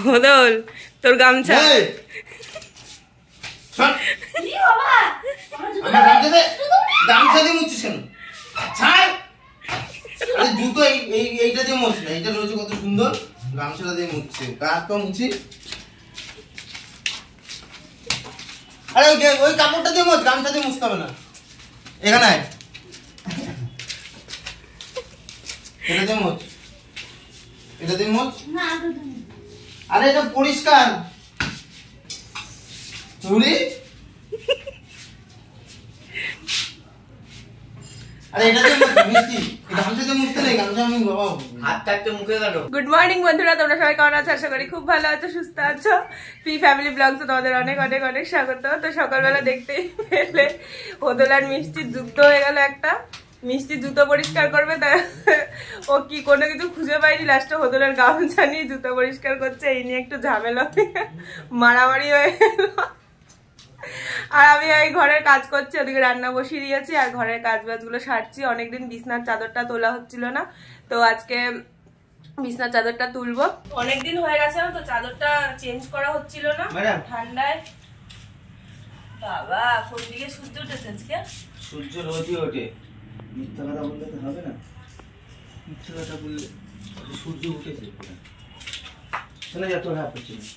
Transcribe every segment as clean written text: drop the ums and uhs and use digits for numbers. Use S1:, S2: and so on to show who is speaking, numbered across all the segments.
S1: বদল তোর গামছা
S2: গামছা দিয়ে মুছছিস কেন? ছাড়। আরে জুতো এইটা দিয়ে মুছ না, এইটা রয়েছে কত সুন্দর, গামছাটা দিয়ে মুছছে। গা হাত পা মুছি। আরে ওই কাপড়টা দিয়ে মুছ, গামছা দিয়ে মুছতে হবে না। এখানে আয়, এটা দিয়ে মুছ, এটা দিয়ে মুছ। আরে এটা পরিষ্কার চুরি।
S1: গুড মর্নিং বন্ধুরা, তোমরা সবাই কেমন আছো? আশা করি খুব ভালো আছো, সুস্থ আছো। পি ফ্যামিলি ব্লগস তোমাদের অনেক অনেক অনেক স্বাগত। তো সকালবেলা দেখতেই পেলে ওদল আর মিষ্টির যুক্ত হয়ে গেল একটা। মিষ্টি জুতো পরিষ্কার করবে, তা ও কি কোনো কিছু খুঁজে পাইনি, লাস্টে হোদলের গামছা নিয়ে জুতো পরিষ্কার করছে। এই নিয়ে একটু ঝামেলা, মারামারি হয়ে গেল। আর আমি এই ঘরের কাজ করছি, ওদিকে রান্না বসিয়ে দিয়েছি আর ঘরের কাজ বাজগুলো সারছি। অনেকদিন বিছনার চাদরটা তোলা হচ্ছিল না, তো আজকে বিছনার চাদরটা তুলবো। অনেকদিন হয়ে গেছে তো চাদরটা চেঞ্জ করা হচ্ছিল না ঠান্ডায়। বাবা কোন দিকে সূর্য উঠেছে আজকে?
S2: সূর্য রোজই ওঠে, মিথ্যা কথা বলতে তো হবে না। মিথ্যা কথা বললে সূর্য উঠেছে। চলে যা, তোর হাত হচ্ছে না।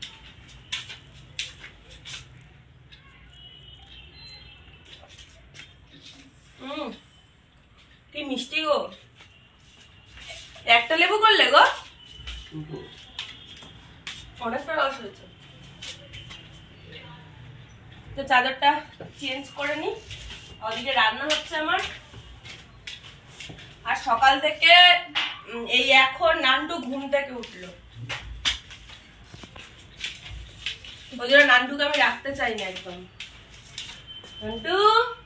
S1: কি মিষ্টি গো, একটা লেবু করলে গো, অনেকটা রস হয়েছে। তো চাদরটা চেঞ্জ করে নি, ওদিকে রান্না হচ্ছে আমার। আর সকাল থেকে এই এখন নান্টু ঘুম থেকে উঠলো, ওই জন্য নান্টুকে আমি রাখতে চাই না একদম। নান্টু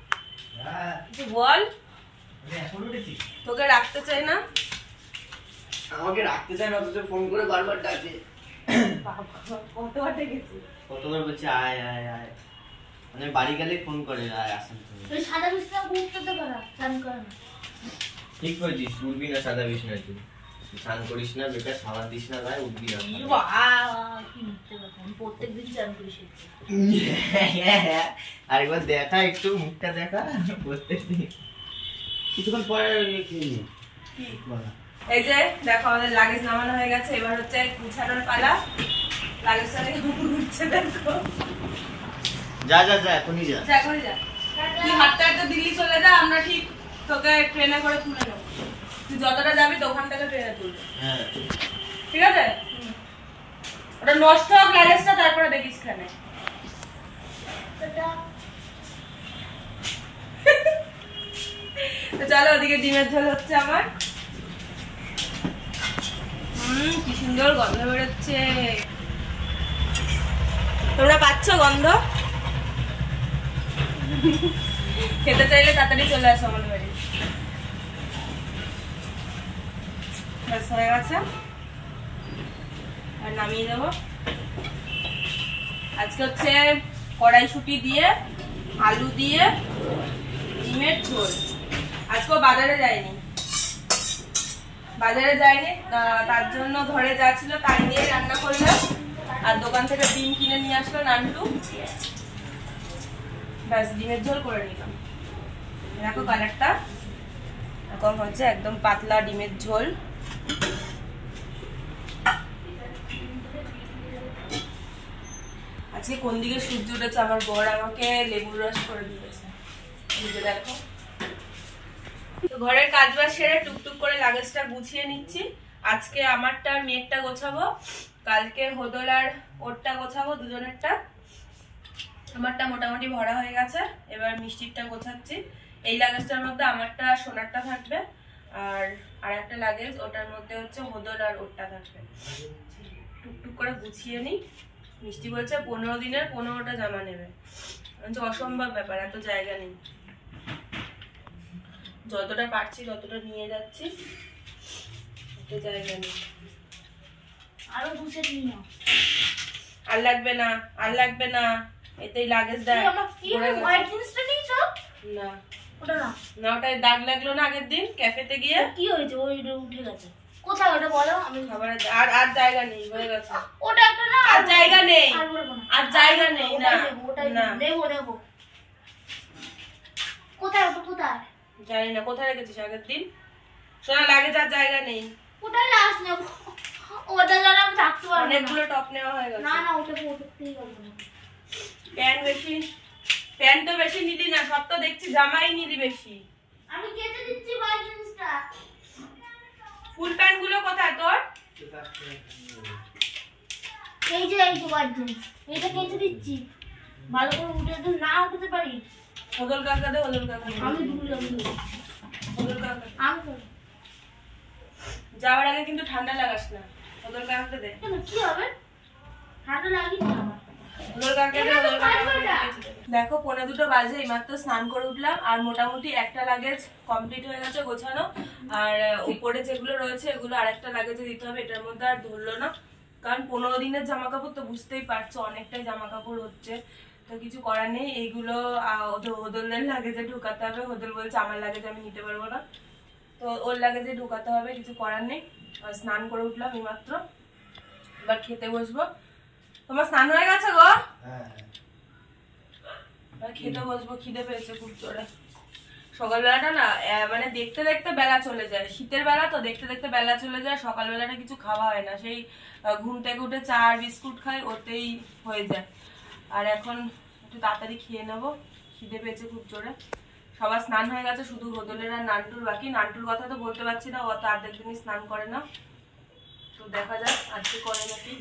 S1: বল, তোকে রাখতে চাই না।
S2: আমাকে রাখতে চাই না, তোকে ফোন করে বারবার ডাকে।
S1: কতবার ডেকেছি,
S2: কতবার বলছে আয় আয় আয়, মানে বাড়ি গেলে ফোন করে আয় আসেন।
S3: তুই সাদা বিছনা উঠতে পারা, স্নান করা না।
S2: ঠিক করেছিস, উঠবি না সাদা বিছনা, তুই স্নান করিস না, বেকার সাবান দিস না গায়ে, উঠবি না।
S3: কি মিথ্যে কথা, আমি প্রত্যেকদিন স্নান করি।
S2: আরেকবার দেখা, একটু মুখটা দেখা প্রত্যেকদিন। কিছুক্ষণ পরে খেয়ে নি।
S1: এই যে দেখো আমাদের লাগেজ নামানো হয়ে গেছে, এবার হচ্ছে গুছানোর পালা। লাগেজটা নিয়ে ঘুরছে, দেখো।
S2: যা যা যা, এখনই যা,
S1: এখনই যা। তুই হাঁটতে হাঁটতে দিল্লি চলে যা, আমরা ঠিক তোকে ট্রেনে করে তুলে নেবো। তুই যতটা যাবি তো ওখান থেকে ট্রেনে তুলবে।
S2: হ্যাঁ
S1: ঠিক আছে, ওটা নষ্ট হোক লাগেজটা, তারপরে দেখিস খানে। তো চলো, ওদিকে ডিমের ঝোল হচ্ছে আমার। কি সুন্দর গন্ধ বেরোচ্ছে, তোমরা পাচ্ছ গন্ধ? খেতে চাইলে তাড়াতাড়ি চলে আসো আমাদের বাড়ি। ব্যাস হয়ে গেছে, আর নামিয়ে দেবো। আজকে হচ্ছে কড়াইশুঁটি দিয়ে আলু দিয়ে ডিমের ঝোল। আজকে বাজারে যায়নি, তার জন্য ঘরে যা ছিল তাই দিয়ে রান্না করলাম। আর দোকান থেকে ডিম কিনে নিয়ে আসলো নান্টু, ব্যাস ডিমের ঝোল করে নিলাম। দেখো কালারটা এরকম হচ্ছে, একদম পাতলা ডিমের ঝোল। আজকে কোন দিকে সূর্য উঠেছে, আমার বর আমাকে লেবুর রস করে দিয়েছে। দেখো, তো ঘরের কাজ বাজ সেরে টুকটুক করে লাগেজটা গুছিয়ে নিচ্ছি। আজকে আমারটা আর মেয়েরটা গোছাবো, কালকে হোদল আর ওরটা গোছাবো, দুজনেরটা। আমারটা মোটামুটি ভরা হয়ে গেছে, এবার মিষ্টিরটা গোছাচ্ছি। এই লাগেজটার মধ্যে আমারটা সোনারটা থাকবে, আর একটা লাগেজ ওটার মধ্যে হচ্ছে হোদল আর ওরটা থাকবে। টুকটুক করে গুছিয়ে নিই। মিষ্টি বলছে 15 দিনের 15টা জামা নেবে, অসম্ভব ব্যাপার, এত জায়গা নেই। যতটা পারছি ততটা নিয়ে যাচ্ছি, এত জায়গা নেই।
S3: আরো দু সেট নিও।
S1: আর লাগবে না, আর লাগবে না, এতেই লাগেজ দেয়।
S3: কি হোয়াইট জিন্সটা নিয়েছো?
S1: না
S3: ওটা না,
S1: না ওটাই দাগ লাগলো না আগের দিন ক্যাফেতে গিয়ে।
S3: কি হয়েছে? ওইটা উঠে গেছে। কোথায় ওটা বলো, আমি
S1: খাবার আর জায়গা নেই, হয়ে গেছে।
S3: ওটা
S1: আর জায়গা নেই,
S3: আর বলবো না।
S1: আর জায়গা নেই না
S3: ওটাই
S1: না
S3: নেবো নেবো। কোথায় ওটা কোথায়?
S1: জানি না কোথায় রেখেছিস আগের দিন। সোনা লাগে যার জায়গা নেই।
S3: কোথায় লাশ নেবো? ওটা জানা আমি থাকতে পারবো না।
S1: অনেকগুলো টপ নেওয়া হয়ে গেছে।
S3: না না ওটা ওটাতেই পারবো না।
S1: প্যান্ট বেশি, প্যান্ট তো বেশি নিলি না, সব তো দেখছি জামাই নিলি বেশি।
S3: আমি কেটে দিচ্ছি ভাই জিনিসটা।
S1: ফুল প্যান্ট গুলো কোথায় তোর?
S3: এই যে ভাই জিনিস, এটা কেটে দিচ্ছি। ভালো করে উঠে তো না উঠতে পারি।
S1: হদল কাকা দে, হদল কাকা দে।
S3: আমি দুটো
S1: হদল কাকা
S3: আমি করবো।
S1: যাওয়ার আগে কিন্তু ঠান্ডা লাগাস না। হদল কাকা দে।
S3: কেন কি হবে? ঠান্ডা লাগেনি আমার।
S1: হদল কাকা দে, হদল কাকা দে। দেখো 1:45 বাজে, এইমাত্র স্নান করে উঠলাম আর মোটামুটি একটা লাগেজ কমপ্লিট হয়ে গেছে গোছানো। আর উপরে যেগুলো রয়েছে এগুলো আরেকটা লাগেজে দিতে হবে, এটার মধ্যে আর ধরলো না। কারণ 15 দিনের জামা কাপড় তো বুঝতেই পারছো, অনেকটাই জামা কাপড় হচ্ছে। তো কিছু করার নেই, এইগুলো হদলের লাগেজে ঢুকাতে হবে। হদল বলছে আমার লাগেজে আমি নিতে পারবো না, তো ওর লাগেজে ঢুকাতে হবে, কিছু করার নেই। স্নান করে উঠলাম এইমাত্র, এবার খেতে বসবো। তোমার স্নান হয়ে গেছে গো? এবার খেতে বসবো, খিদে পেয়েছে খুব জোরে। সকালবেলাটা না মানে দেখতে দেখতে বেলা চলে যায়, শীতের বেলা তো দেখতে দেখতে বেলা চলে যায়। সকালবেলাটা কিছু খাওয়া হয় না, সেই ঘুম থেকে উঠে চা আর বিস্কুট খাই, ওতেই হয়ে যায়। আর এখন একটু তাড়াতাড়ি খেয়ে নেবো, খিদে পেয়েছে খুব জোরে। সবার স্নান হয়ে গেছে, শুধু হদলের আর নান্টুর বাকি। নান্টুর কথা তো বলতে পারছি না, ও তো অর্ধেক দিনই স্নান করে না। তো দেখা যাক আজকে করে নাকি।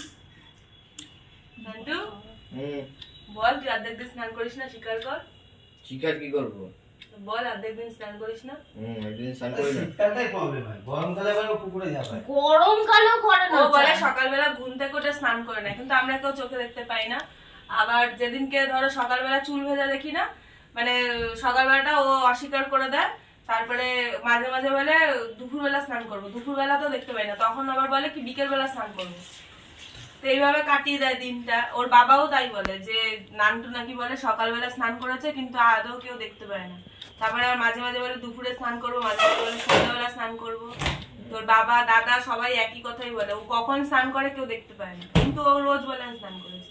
S1: নান্টু বল, তুই অর্ধেক দিন স্নান করিস না, স্বীকার কর।
S2: স্বীকার কি করবো?
S1: বল অর্ধেক দিন স্নান করিস না।
S2: একদিন স্নান করি না।
S4: শীতকালটাই প্রবলেম হয়, গরমকালে আবার পুকুরে যাবে।
S3: গরমকালেও করে না।
S1: ও বলে সকালবেলা ঘুম থেকে উঠে স্নান করে না, কিন্তু আমরা কেউ চোখে দেখতে পাই না। আবার যেদিনকে ধরো সকালবেলা চুল ভেজা দেখি না, মানে সকালবেলাটা ও অস্বীকার করে দেয়। তারপরে মাঝে মাঝে বলে দুপুরবেলা স্নান করবো, দুপুরবেলা তো দেখতে পাই না, তখন আবার বলে কি বিকেল বেলা স্নান করবো। তো এইভাবে কাটিয়ে দেয় দিনটা। ওর বাবাও তাই বলে যে নান্টু নাকি বলে সকালবেলা স্নান করেছে কিন্তু আদৌ কেউ দেখতে পায় না। তারপরে আবার মাঝে মাঝে বলে দুপুরে স্নান করবো, মাঝে মাঝে বলে সন্ধ্যাবেলা স্নান করবো। তোর বাবা দাদা সবাই একই কথাই বলে, ও কখন স্নান করে কেউ দেখতে পায় না, কিন্তু ও রোজ বলে আমি স্নান করেছি।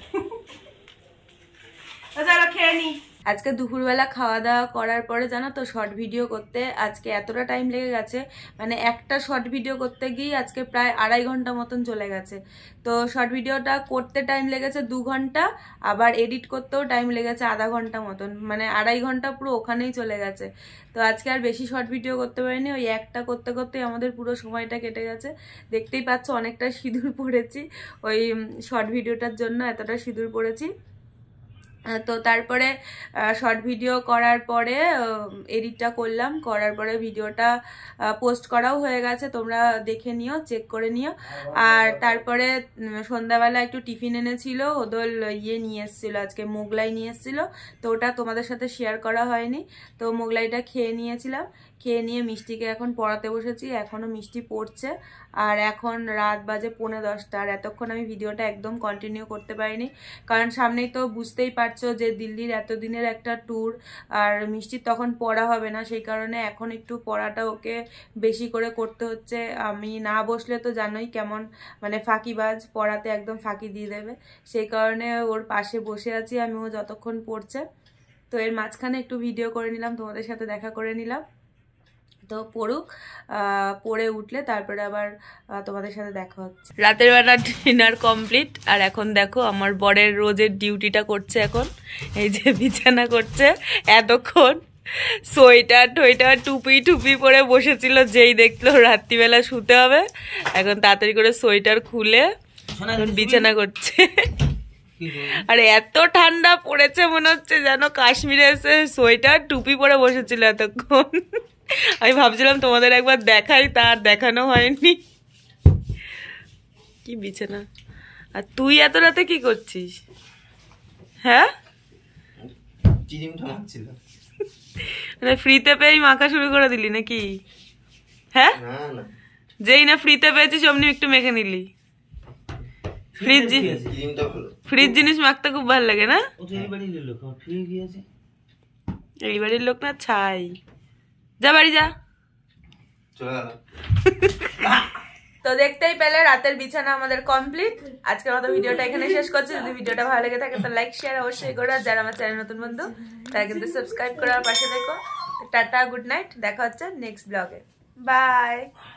S1: চলো খেয়ে নি। আজকে দুপুরবেলা খাওয়া দাওয়া করার পরে জানো তো শর্ট ভিডিও করতে আজকে এতটা টাইম লেগে গেছে, মানে একটা শর্ট ভিডিও করতে গিয়ে আজকে প্রায় 2.5 ঘন্টা মতন চলে গেছে। তো শর্ট ভিডিওটা করতে টাইম লেগেছে 2 ঘন্টা, আবার এডিট করতেও টাইম লেগেছে আধা ঘন্টা মতন, মানে 2.5 ঘন্টা পুরো ওখানেই চলে গেছে। তো আজকে আর বেশি শর্ট ভিডিও করতে পারিনি, ওই একটা করতে করতেই আমাদের পুরো সময়টা কেটে গেছে। দেখতেই পাচ্ছ অনেকটা সিঁদুর পড়েছি, ওই শর্ট ভিডিওটার জন্য এতটা সিঁদুর পড়েছি। তো তারপরে শর্ট ভিডিও করার পরে এডিটটা করলাম, করার পরে ভিডিওটা পোস্ট করাও হয়ে গেছে, তোমরা দেখে নিও, চেক করে নিও। আর তারপরে সন্ধ্যাবেলা একটু টিফিন এনেছিল ওদল, নিয়ে এসেছিলো আজকে, মোগলাই নিয়ে এসেছিলো। তো ওটা তোমাদের সাথে শেয়ার করা হয়নি, তো মোগলাইটা খেয়ে নিয়েছিলাম। খেয়ে নিয়ে মিষ্টিকে এখন পড়াতে বসেছি, এখনও মিষ্টি পড়ছে। আর এখন রাত বাজে 9:45, আর এতক্ষণ আমি ভিডিওটা একদম কন্টিনিউ করতে পারিনি, কারণ সামনেই তো বুঝতেই পারছো যে দিল্লির এতদিনের একটা ট্যুর, আর মিষ্টির তখন পড়া হবে না, সেই কারণে এখন একটু পড়াটা ওকে বেশি করে করতে হচ্ছে। আমি না বসলে তো জানোই কেমন, মানে ফাঁকিবাজ, পড়াতে একদম ফাঁকি দিয়ে দেবে, সেই কারণে ওর পাশে বসে আছি আমি, ও যতক্ষণ পড়ছে। তো এর মাঝখানে একটু ভিডিও করে নিলাম, তোমাদের সাথে দেখা করে নিলাম। তো পড়ুক, পড়ে উঠলে তারপরে আবার তোমাদের সাথে দেখা হচ্ছে। রাতের বেলা ডিনার কমপ্লিট, আর এখন দেখো আমার বরের রোজের ডিউটিটা করছে। এখন এই যে বিছানা করছে, এতক্ষণ সোয়েটার টোয়েটার টুপি টুপি পরে বসেছিল, যেই দেখলো রাত্রিবেলা শুতে হবে, এখন তাড়াতাড়ি করে সোয়েটার খুলে বিছানা করছে। আর এত ঠান্ডা পড়েছে মনে হচ্ছে যেন কাশ্মীরে এসে সোয়েটার টুপি পরে বসেছিল এতক্ষণ। আমি ভাবছিলাম তোমাদের একবার দেখাই, তার দেখানো হয়নি। কি বিছানা। আর তুই এত রাতে কি করছিস? হ্যাঁ, মানে ফ্রিতে পেয়ে মাখা শুরু করে দিলি নাকি? হ্যাঁ, যেই না ফ্রিতে পেয়েছিস অমনি একটু মেখে নিলি। ফ্রিজ জিনিস মাখতে খুব ভালো লাগে না? এই বাড়ির লোক না, ছাই। যা বাড়ি যা। তো দেখতেই পেলে রাতের বিছানা আমাদের কমপ্লিট। আজকের মতো ভিডিওটা এখানে শেষ করছি। যদি ভিডিওটা ভালো লেগে থাকে তো লাইক শেয়ার অবশ্যই করো। আর যারা আমার চ্যানেল নতুন বন্ধু তারা কিন্তু সাবস্ক্রাইব করার পাশে দেখো। টাটা, গুড নাইট, দেখা হচ্ছে নেক্সট ব্লগে। বাই।